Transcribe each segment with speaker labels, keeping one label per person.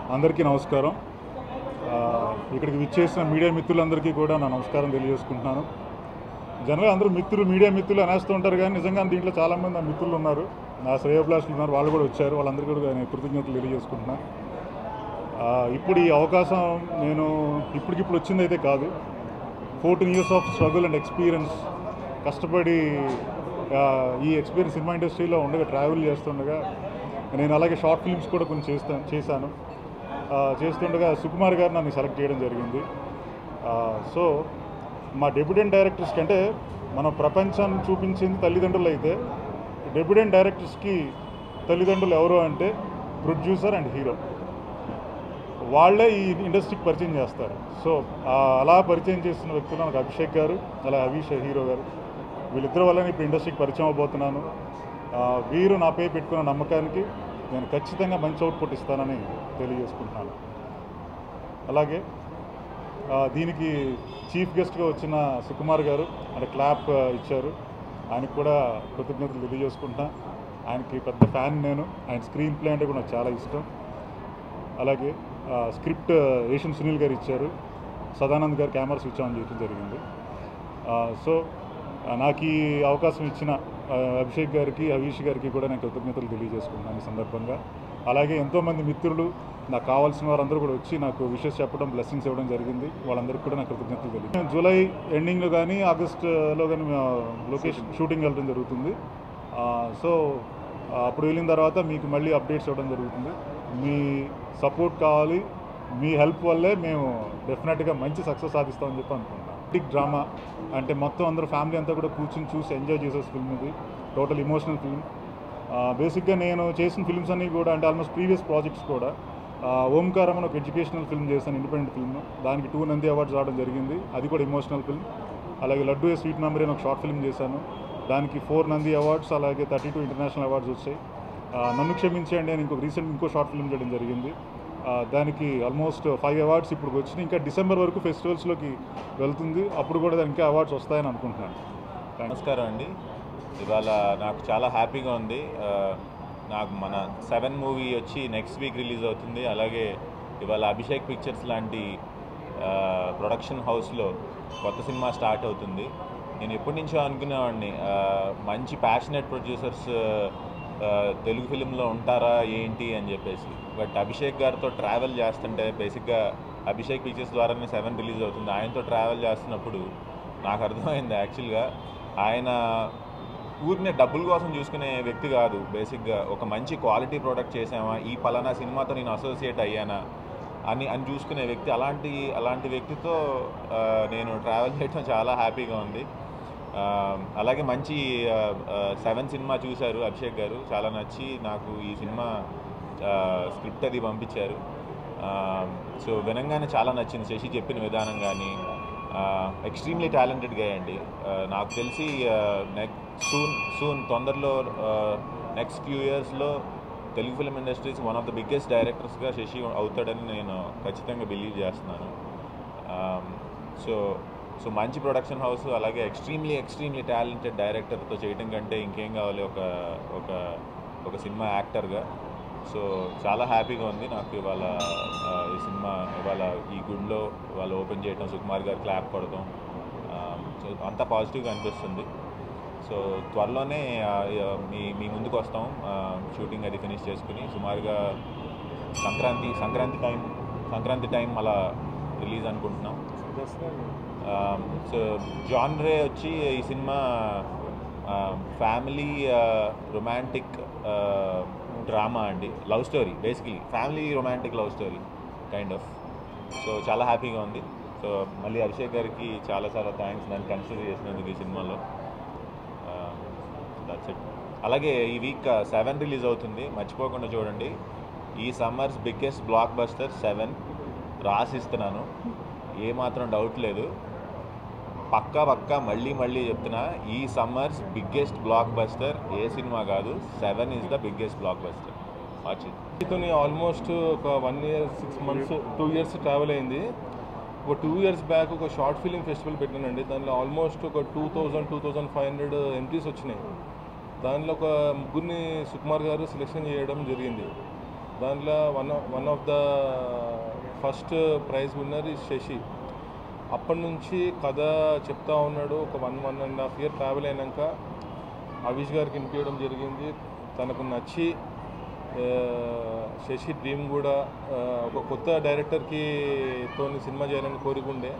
Speaker 1: అందరికీ నమస్కారం. ఇక్కడికి విచ్చేసిన మీడియా మిత్రులందరికీ కూడా నా నమస్కారం తెలియజేసుకుంటున్నాను. జనరల్గా అందరూ మీడియా మిత్రులు అనేస్తూ ఉంటారు, కానీ నిజంగా దీంట్లో చాలామంది నా మిత్రులు ఉన్నారు, నా శ్రేయోభిలాషులు ఉన్నారు, వాళ్ళు కూడా వచ్చారు. వాళ్ళందరికీ కూడా నేను కృతజ్ఞతలు తెలియజేసుకుంటున్నాను. ఇప్పుడు ఈ అవకాశం నేను ఇప్పటికిప్పుడు వచ్చిందైతే కాదు. 14 years of struggle and experience, కష్టపడి ఈ ఎక్స్పీరియన్స్ సినిమా ఇండస్ట్రీలో ఉండగా, ట్రావెల్ చేస్తుండగా, నేను అలాగే షార్ట్ ఫిల్మ్స్ కూడా కొన్ని చేశాను. చేస్తుండగా సుకుమార్ గారు నన్ను సెలెక్ట్ చేయడం జరిగింది. సో మా డెబ్యూటెంట్ డైరెక్టర్స్ కంటే మనం ప్రపంచాన్ని చూపించింది తల్లిదండ్రులు అయితే, డెబ్యూటెంట్ డైరెక్టర్స్కి తల్లిదండ్రులు ఎవరు అంటే ప్రొడ్యూసర్ అండ్ హీరో. వాళ్ళే ఈ ఇండస్ట్రీకి పరిచయం చేస్తారు. సో అలా పరిచయం చేస్తున్న వ్యక్తులు నాకు అభిషేక్ గారు, అలా హవీష్ హీరో గారు, వీళ్ళిద్దరి వల్ల ఇప్పుడు ఇండస్ట్రీకి పరిచయం అవబోతున్నాను. వీరు నాపై పెట్టుకున్న నమ్మకానికి నేను ఖచ్చితంగా మంచి అవుట్పుట్ ఇస్తానని తెలియజేసుకుంటున్నాను. అలాగే దీనికి చీఫ్ గెస్ట్గా వచ్చిన సుకుమార్ గారు అంటే క్లాప్ ఇచ్చారు, ఆయనకు కూడా కృతజ్ఞతలు తెలియజేసుకుంటున్నా. ఆయనకి పెద్ద ఫ్యాన్ నేను. ఆయన స్క్రీన్ ప్లే అంటే కూడా నాకు చాలా ఇష్టం. అలాగే స్క్రిప్ట్ ఏషియన్ సునీల్ గారు ఇచ్చారు, సదానంద్ గారు కెమెరా స్విచ్ ఆన్ చేయడం జరిగింది. సో నాకు ఈ అవకాశం ఇచ్చిన అభిషేక్ గారికి, హవీష్ గారికి కూడా నేను కృతజ్ఞతలు తెలియజేసుకున్నాను ఈ సందర్భంగా. అలాగే ఎంతోమంది మిత్రులు, నాకు కావాల్సిన వారందరూ కూడా వచ్చి నాకు విషెస్ చెప్పడం, బ్లెస్సింగ్స్ ఇవ్వడం జరిగింది. వాళ్ళందరికీ కూడా నాకు కృతజ్ఞతలు తెలియదు. జూలై ఎండింగ్లో కానీ ఆగస్టులో కానీ లొకేషన్ షూటింగ్ వెళ్ళడం జరుగుతుంది. సో అప్పుడు వెళ్ళిన తర్వాత మీకు మళ్ళీ అప్డేట్స్ ఇవ్వడం జరుగుతుంది. మీ సపోర్ట్ కావాలి, మీ హెల్ప్ వల్లే మేము డెఫినెట్గా మంచి సక్సెస్ సాధిస్తామని చెప్పి అనుకుంటున్నాం. బిగ్ డ్రామా అంటే మొత్తం అందరూ ఫ్యామిలీ అంతా కూడా కూర్చొని చూసి ఎంజాయ్ చేసే ఫిల్మ్ ఇది. Total emotional film. బేసిక్గా నేను చేసిన ఫిల్మ్స్ అన్నీ కూడా అంటే ఆల్మోస్ట్ ప్రీవియస్ ప్రాజెక్ట్స్ కూడా, ఓంకారం అని ఒక ఎడ్యుకేషనల్ ఫిల్మ్ చేశాను, ఇండిపెండెంట్ ఫిల్మ్. దానికి 2 నంది అవార్డ్స్ రావడం జరిగింది, అది కూడా ఇమోషనల్ ఫిల్మ్. అలాగే లడ్డు ఏ స్వీట్ మెమరీ అని ఒక షార్ట్ ఫిల్మ్ చేశాను, దానికి 4 నంది అవార్డ్స్, అలాగే 32 ఇంటర్నేషనల్ అవార్డ్స్ వచ్చాయి. నన్ను క్షమించండి అని ఇంకో షార్ట్ ఫిల్మ్ చేయడం జరిగింది, దానికి ఆల్మోస్ట్ 5 అవార్డ్స్ ఇప్పుడు వచ్చినాయి. ఇంకా డిసెంబర్ వరకు ఫెస్టివల్స్లోకి వెళ్తుంది, అప్పుడు కూడా దానికి అవార్డ్స్ వస్తాయని అనుకుంటున్నాను.
Speaker 2: నమస్కారం అండి. ఇవాళ నాకు చాలా హ్యాపీగా ఉంది. నాకు మన 7 మూవీ వచ్చి నెక్స్ట్ వీక్ రిలీజ్ అవుతుంది. అలాగే ఇవాళ అభిషేక్ పిక్చర్స్ లాంటి ప్రొడక్షన్ హౌస్లో కొత్త సినిమా స్టార్ట్ అవుతుంది. నేను ఎప్పటి నుంచో అనుకునేవాడిని, మంచి ప్యాషనెట్ ప్రొడ్యూసర్స్ తెలుగు ఫిలింలో ఉంటారా ఏంటి అని చెప్పేసి. బట్ అభిషేక్ గారితో ట్రావెల్ చేస్తుంటే, బేసిక్గా అభిషేక్ పిక్చర్స్ ద్వారానే 7 రిలీజ్ అవుతుంది. ఆయనతో ట్రావెల్ చేస్తున్నప్పుడు నాకు అర్థమైంది, యాక్చువల్గా ఆయన ఊరినే డబ్బుల కోసం చూసుకునే వ్యక్తి కాదు. బేసిక్గా ఒక మంచి క్వాలిటీ ప్రోడక్ట్ చేసామా, ఈ పలానా సినిమాతో నేను అసోసియేట్ అయ్యానా అని చూసుకునే వ్యక్తి. అలాంటి వ్యక్తితో నేను ట్రావెల్ చేయడం చాలా హ్యాపీగా ఉంది. అలాగే మంచి 7 సినిమా చూశారు అభిషేక్ గారు, చాలా నచ్చి నాకు ఈ సినిమా స్క్రిప్ట్ అది పంపించారు. సో వినంగానే చాలా నచ్చింది, శశి చెప్పిన విధానం కానీ. ఎక్స్ట్రీమ్లీ టాలెంటెడ్గా అండి. నాకు తెలిసి తొందరలో నెక్స్ట్ ఫ్యూ ఇయర్స్లో Telugu film industries one of the biggest డైరెక్టర్స్గా శశి అవుతాడని నేను ఖచ్చితంగా బిలీవ్ చేస్తున్నాను. సో మంచి ప్రొడక్షన్ హౌస్, అలాగే ఎక్స్ట్రీమ్లీ టాలెంటెడ్ డైరెక్టర్తో చేయడం కంటే ఇంకేం కావాలి ఒక సినిమా యాక్టర్గా. సో చాలా హ్యాపీగా ఉంది నాకు ఇవాళ ఈ సినిమా, ఇవాళ ఈ గుడిలో ఇవాళ ఓపెన్ చేయడం, సుకుమార్ గారు క్లాప్ కొడతాం. సో అంతా పాజిటివ్గా అనిపిస్తుంది. సో త్వరలోనే మీ ముందుకు వస్తాం, షూటింగ్ అది ఫినిష్ చేసుకుని సుమారుగా సంక్రాంతి టైం అలా రిలీజ్ అనుకుంటున్నాం. సో జాన్రే వచ్చి ఈ సినిమా ఫ్యామిలీ రొమాంటిక్ డ్రామా అండి, love story, basically family romantic love story kind of. So చాలా హ్యాపీగా ఉంది. సో మళ్ళీ అభిషేక్ గారికి చాలా థ్యాంక్స్ నన్ను కన్సిడర్ చేసినందుకు ఈ సినిమాలో. That's it. అలాగే ఈ వీక్ 7 రిలీజ్ అవుతుంది, మర్చిపోకుండా చూడండి. ఈ సమ్మర్స్ బిగ్గెస్ట్ బ్లాక్ బస్టర్ 7 రాసిస్తున్నాను, ఏమాత్రం డౌట్ లేదు. పక్కా మళ్ళీ చెప్తున్నా, ఈ సమ్మర్స్ బిగ్గెస్ట్ బ్లాక్ బస్టర్ ఏ సినిమా కాదు, 7 is the biggest blockbuster.
Speaker 3: Watching almost ఒక 1 year 6 months 2 years ట్రావెల్ అయింది. ఒక 2 years బ్యాక్ ఒక షార్ట్ ఫిలిం ఫెస్టివల్ పెట్టానండి. దానిలో ఆల్మోస్ట్ ఒక 2500 ఎంట్రీస్ వచ్చినాయి. దానిలో ఒక 3 సుకుమార్ గారు సెలెక్షన్ చేయడం జరిగింది. దాంట్లో one of the first prize winner ఈ శశి. అప్పటి నుంచి కథ చెప్తా ఉన్నాడు. ఒక 1.5 year ట్రావెల్ అయినాక అవిష్ గారికి వినిపించడం జరిగింది. తనకు నచ్చి శశి డ్రీమ్ కూడా ఒక కొత్త డైరెక్టర్కి తోని సినిమా చేయాలని కోరికుండే.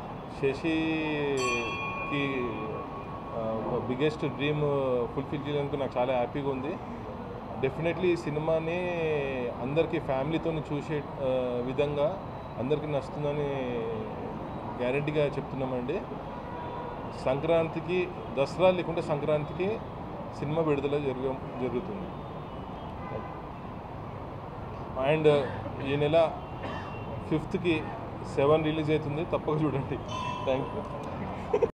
Speaker 3: శశికి బిగ్గెస్ట్ డ్రీమ్ ఫుల్ఫిల్ చేయడానికి నాకు చాలా హ్యాపీగా ఉంది. డెఫినెట్లీ ఈ సినిమాని అందరికీ ఫ్యామిలీతో చూసే విధంగా అందరికీ నచ్చుతుందని గ్యారెంటీగా చెప్తున్నామండి. సంక్రాంతికి, దసరా లేకుంటే సంక్రాంతికి సినిమా విడుదల జరుగుతుంది. అండ్ ఈ నెల 5th 7 రిలీజ్ అవుతుంది. తప్పక చూడండి. Thank you.